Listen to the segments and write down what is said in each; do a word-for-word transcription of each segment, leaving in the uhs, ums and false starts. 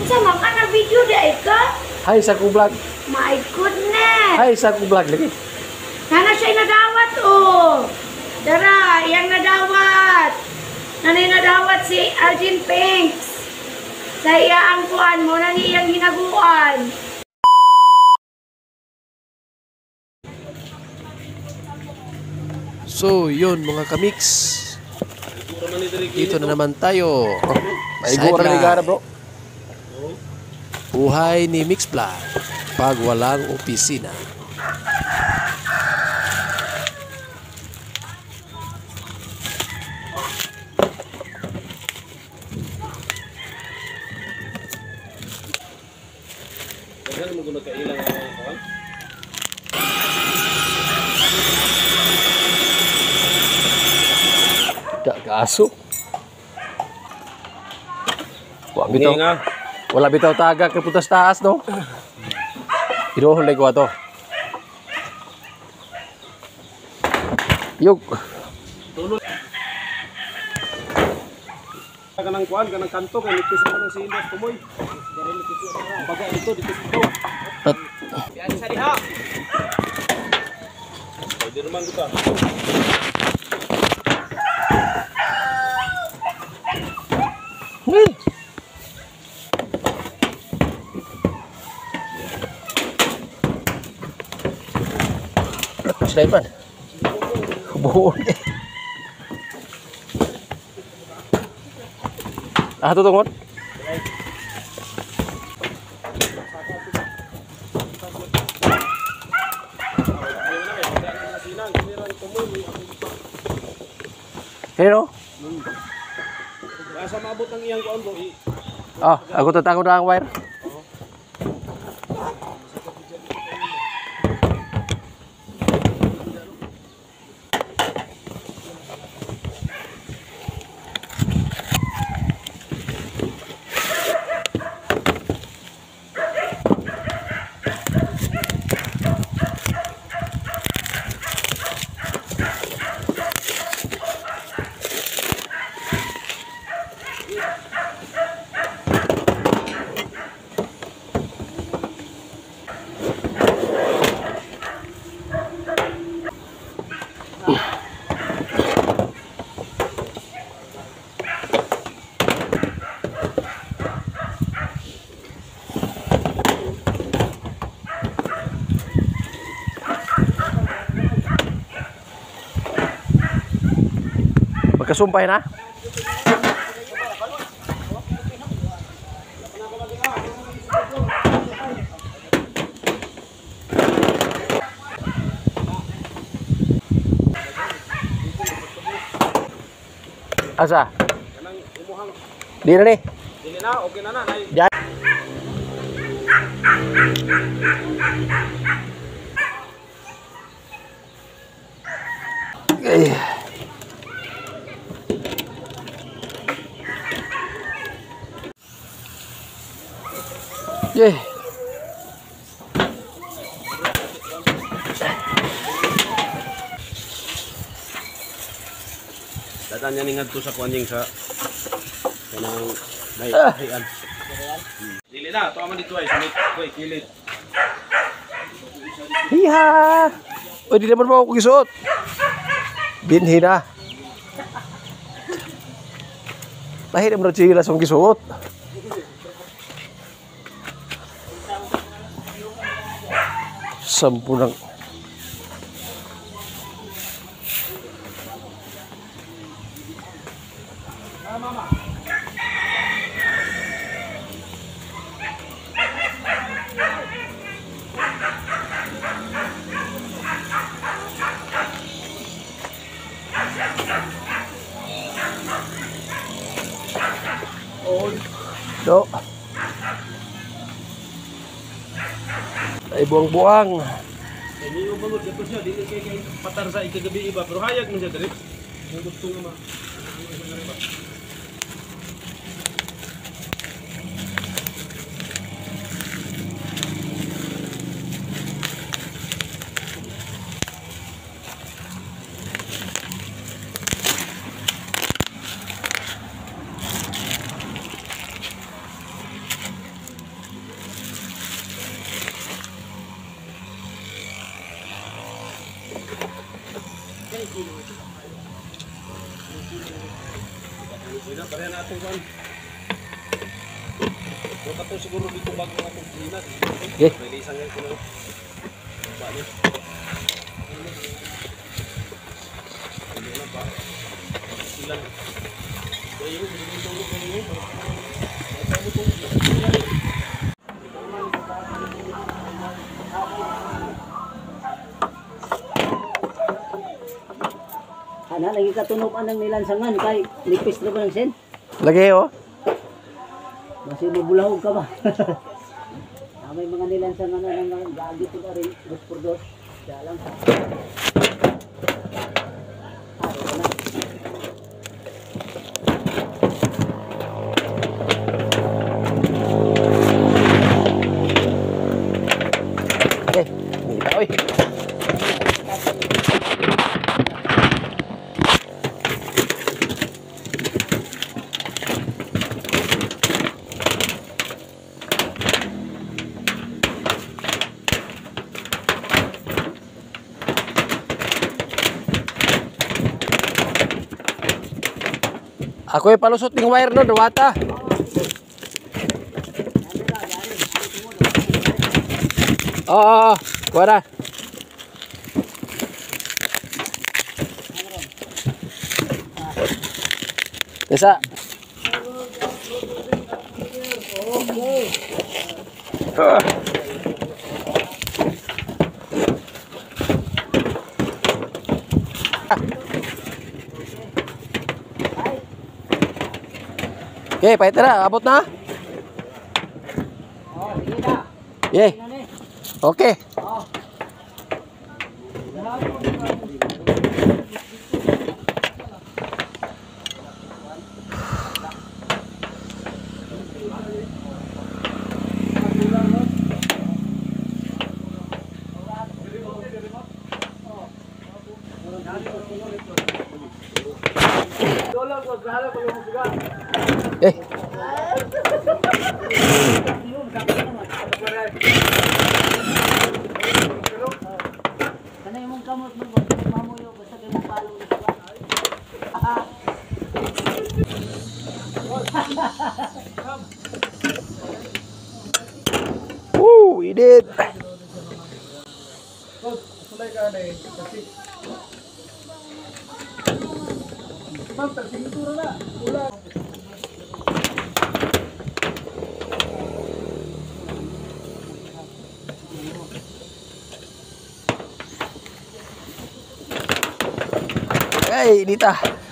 Sama ka na video dai ka? Hai sa ku vlog. My goodness. Hai sa ku vlog lagi. Nana siya nadawat oh. Dara, yang nadawat. Nanay nadawat si Arjun Pinks. Sa iya ang kuan mo na niyang hinaguan. So, yun mga kamix. Dito na naman tayo. Maigura ni gara, bro. Buhay ni Mix Vlog pag walang opisina. Gak kaso. Wala bitaw, wala bitaw taga ke putas taas no. Irohon lagi ko ato. Yuk. Kanang kuan, kanang kanto, kanang nipis mo ng sindas tumoy. Baga ito, dito ito. Yan sa diha. Pwede naman kita. Hmm. Lepas dah Ipan. Buon eh. Ah, tu tunggu. Hello. Asa maabot ang iyang kuan, bro? Ah, aku tatangod na ang wire. Magkasumpay na. Asa? Kanang imuhang Di na ni. dili na, okay na na. Nay. Diyan. Okay. Yeah. Datan niya ning adto sa kuanying sa kanang nay Ah. hian. Dili na, to man dito ay sunod ko kilit. Hiha. O di naman mo ako gisuot. Binhi na. Mahirap na chilas ang gisuot. Sampu ng do. Ay buang-buang. Ini yung balot dito siya, dili kay kay patar sa ikagabi iba, pero hayag man siya diri. Yung gusto nga ma. Sina, pareha natin kan. Buka to siguro dito bago natin sina. Okay. May isang yan ko na. Balik. Hindi na ba? Silang. Kayo, hindi mo kayo. Ana, lagi katunukan ng nilansangan kay nipis na ba ng sen? Lagi oh. Masih mabulahog ka ba? Ah, may mga nilansangan na ng gagi ko na rin, dos por dos. Kaya lang. Ah, ito na. Okay. Kita oi. Ako yung palusot ng wire no, Dawata. Oo, oo, oo. Kuha na. Tesa. Ah. Okay, pahit na. Abot na. Oh, sige na. Yeah. Okay. Oh. Eh. Kana imong kamot mo mamuyo basta kay mapalo sa ba. Woo, we did. Hey, Nita.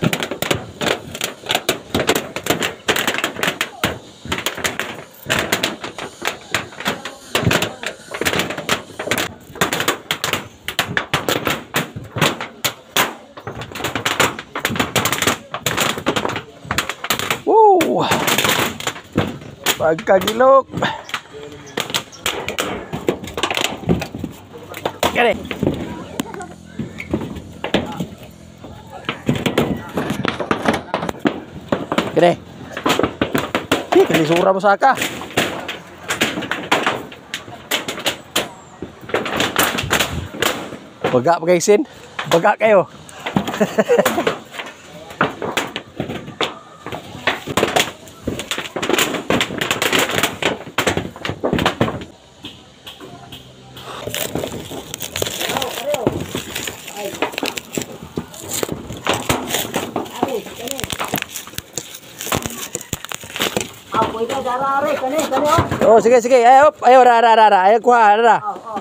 Woo! Pagkagilok. Kere. Kere. Hi, kalisura mo saka. Baga pa kaysin. Baga kayo. Ako ito darare kani kani oh. Oh, sige sige. Ayo, ayo ra ra ra. Ayo kuha ra. Oh, oh.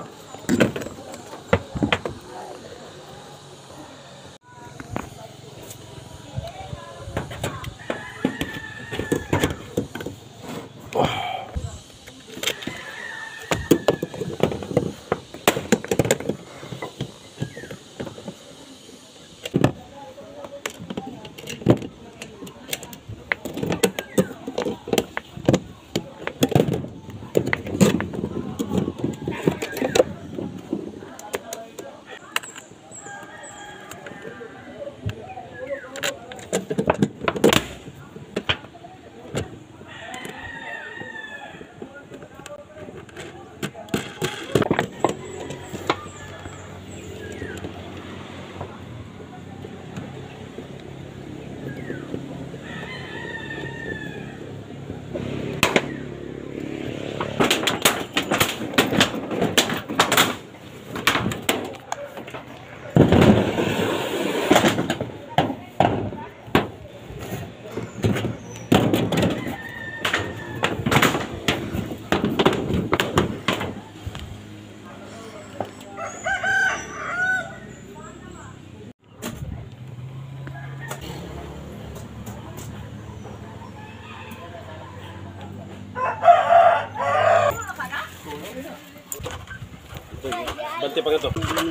pa ito.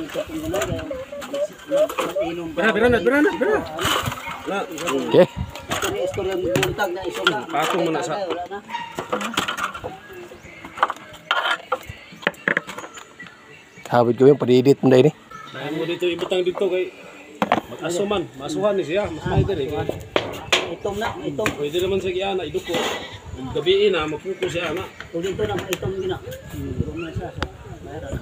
Inom Bira, bira na, bira na, bira. Na. Okay. Ini istorya buntag na isuga. Patong mo na sa- Wala na. Habit ko yung padidit mo dahil ni. Dahil mo dito ibutang dito kay mag-asuman, masuhan ni siya, mas may diri. Itom na, itom. Pwede naman sa giana iduko. Gabiin na magpupo siya na. Kung dito na, itom gina. Itom na siya. Mayroon.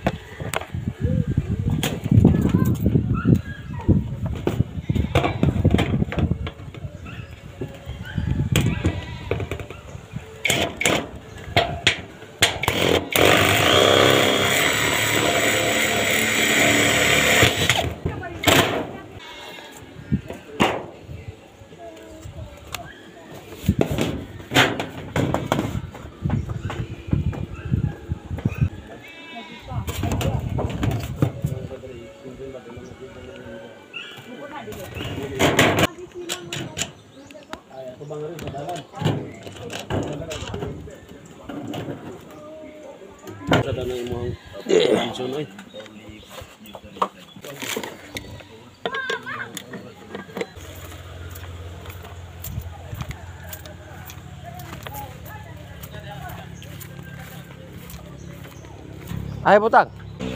Sada na imong atensyon ay. Ay, butang.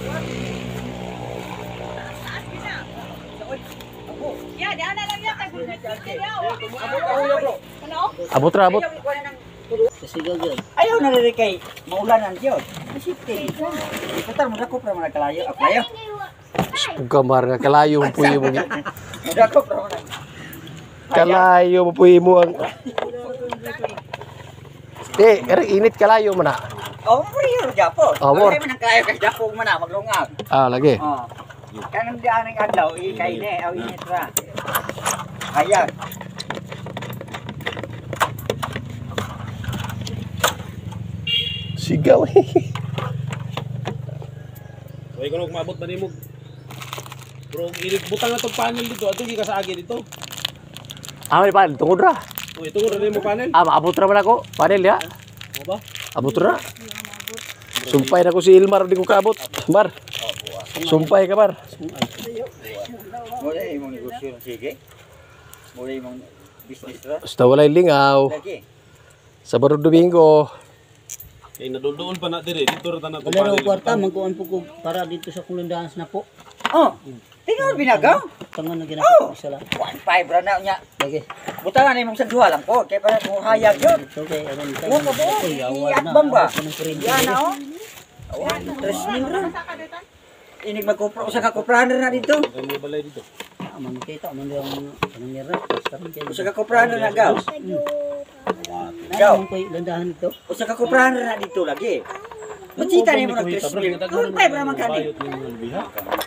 Abot ra, abot. Kasi gagawin. Ayaw na rin kay maulanan yun. Masipin. Ikatar mo dako para managkalayo. Ako layo. Pagkamar nga kalayo mo puyo mo. Dako para manag. Kalayo mo puyo mo ang. Eh, er init kalayo mo na. Oh, priyo japo. Oh, more. Ay man ang kalayo kay japo man na maglungag. Ah, lagi. Oh. Kanang diyan ang adlaw ikay ne aw init ra. Hayag. Sigaw eh. Way ko mabot ba nimo? Bro, ilit butang na tong panel dito. Ato gi ka sa agi dito. Ah, may panel. Tungod ra. O ito ro mo panel. Ah, maabot ra man ako. Panel ya. Mo ba? Abot ra. Sumpay na ko si Ilmar. Di ko kaabot. Mar. Sumpay ka, Mar. Mo dai imong negosyo sige. Mo dai imong business ra. Basta walay lingaw. Lagi. Sabado Domingo. Kay naduduol pa na dire dito ra tanan tong Wala raw panel. kwarta, magkuhan po ko para dito sa kulandahan na po. Oh. Tingnan binagaw. Tangan na ginagawa isa lang. one five ra na nya. Lagi. Butangan imong sa duha lang po kay para mo hayag yun. Ito kay ano nito. Mo ba? Iatbang ba? Yan na oh. Awan, tres mil ra. Inig magkupra usa ka kuprahan na dito. Ay mo balay dito. Aman kita, aman yung anong nira. Basta rin kayo. Usa ka kuprahan na gaw. Aman ko yung landahan ito. Usa ka kuprahan na dito lagi. Machita ni mo ng tres mil. one five ra man kani. Bayot ni biha.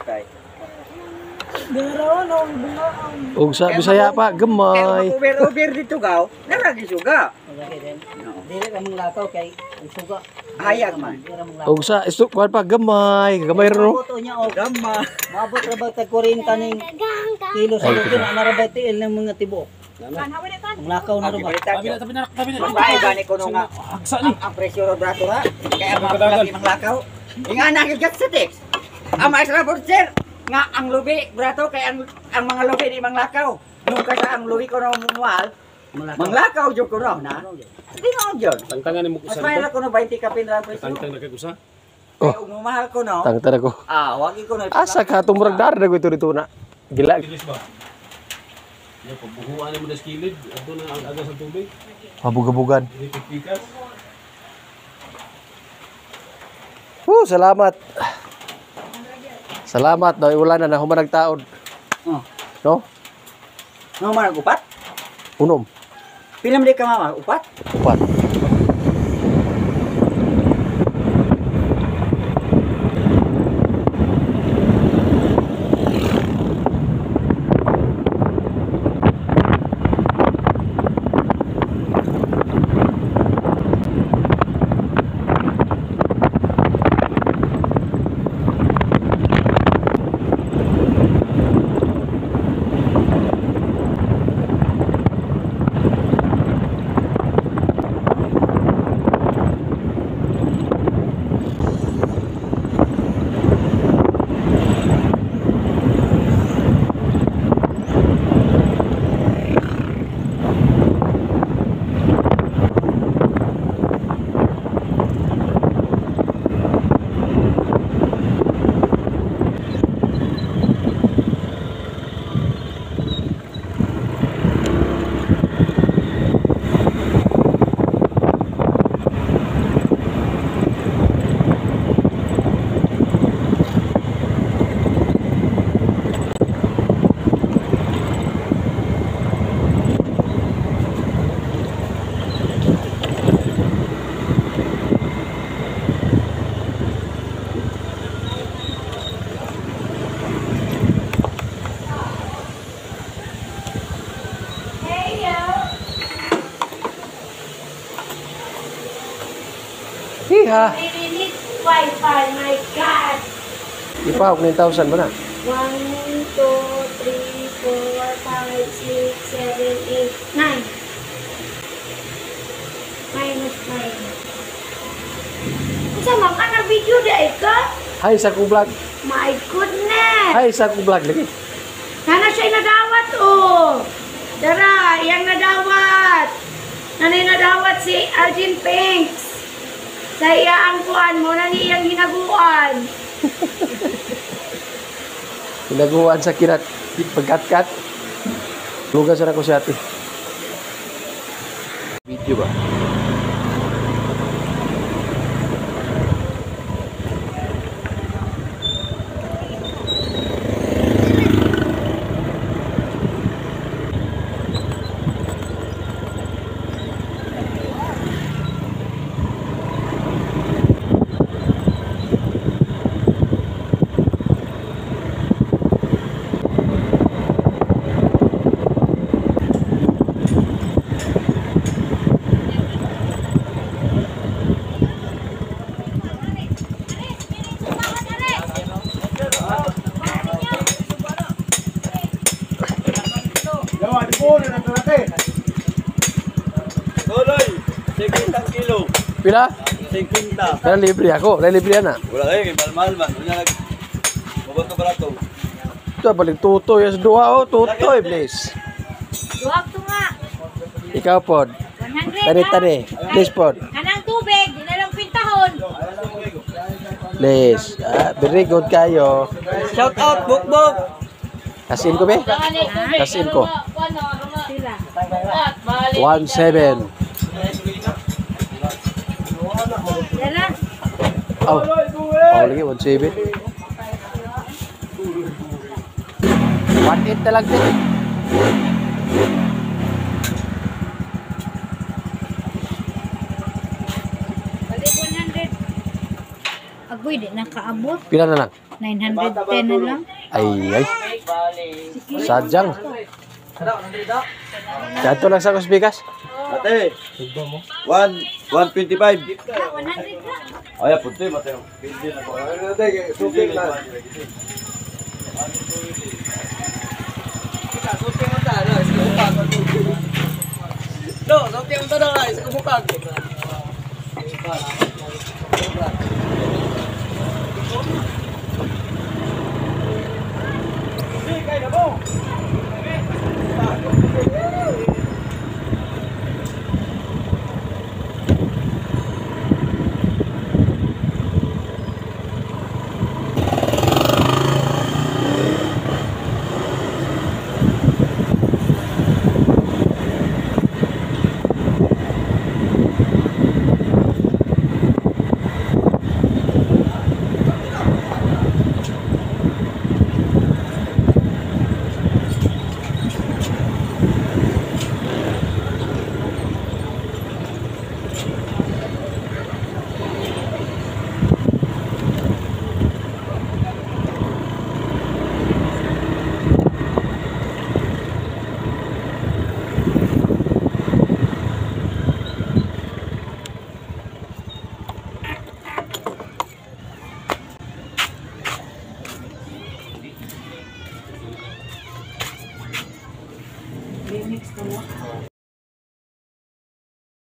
Ug sa Bisaya pa, Kaya gamay. over over dito gaw. Naragi suga. Lagi din. Dili ka mong lakaw kay ang suga. Hayag man. Dili ka mong lakaw. Ug sa isto kuan pa gamay. Gamay ro. Boto niya o. Gama. Mabot ra ba tag kuryente ning kilo sa lutin na ra tiil ng mga tibo. Ang lakaw na ra ba? Tabi na, tabi na, tabi na. Bae gani ko no nga. Agsa ni. Ang, ang presyo ro brato ra. Kaya mga lagi mang lakaw. Inga nagigat sa text. Ang mga sabor sir nga ang lubi brato kay ang ang mga lubi di mang lakaw. Nung kasa ang lubi ko no manual, mang lakaw jud ko no na. Di no jud. Tangtangan ni mo Mas kusa mahal dito. ko no twenty ka pinra presyo. Tangtang na kay kusa. Oh. Kaya ug mahal ko no. Tangtara ko. Ah, wagi ko no. Asa ka tumurag dar na ko ito dito na. Gila. Bilis ba? Ya pagbuhuan mo des kilid, ato na ang aga sa tubig. Mabug-bugan. Dili pikas. Oh, salamat. Salamat daw ulan na humanag taon. Oh. No? No man upat? Unom. Pila man di ka mama upat? Upat. ha. Really need Wi-Fi, my God. Ipahok nine thousand ba na? one, two, three, four, five, six, seven, eight, nine. Minus nine. Sama ka na video dahil ka? Hay sa kong vlog. My goodness! Hay sa kong vlog lagi. Sana siya nadawat oh! Tara, yang nadawat! Nanay nadawat si Arjun Pinks. Sa iya ang kuan mo, nani iyang hinaguan. Hinaguan sa kirat. Pagkat-kat. Lugas na ko si ate. Video ba? Tuloy, sikintang kilo. Pila? Sikinta. Kaya libre ako. Kaya libre na. Wala kayo, kay mahal-mahal man. Wala nag... Mabato ba ito? Ito, balik tutoy. Yes, dua o. Tutoy, please. Duwag to nga. Ikaw pod. one hundred Tani, ha? tani. Please pod. Kanang tubig, di na lang pintahon. Please. Ah, very good kayo. Shout out, Bukbok. Kasin ko, be? Kasin ko. Sila. One seven. Yan na. Oh. Oh, lagi. One seven. One eight na lang din. Balik one hundred. Agoy, di nakaabot. Pila na lang? nine hundred ten na lang. Ay, ay. Sadyang. Dato lang sa kusbigas. Ate, one, one twenty-five. Ah, one hundred na. Ay, punti, Mateo. Hindi na po. Ate, suping na. No, suping mo na guys. Kumukag. Sige, kayo na po.